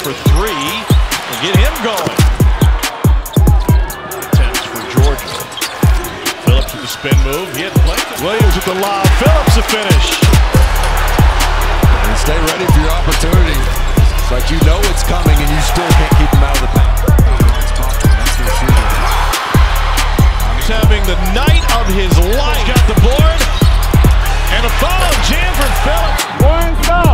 for three and get him going. Attempts for Georgia. Phillips with the spin move. He had played it. Williams with the lob. Phillips a finish. And stay ready for your opportunity. It's like you know it's coming and you still can't keep him out of the paint. He's having the night of his life. Got the board. And a foul jam for Phillips.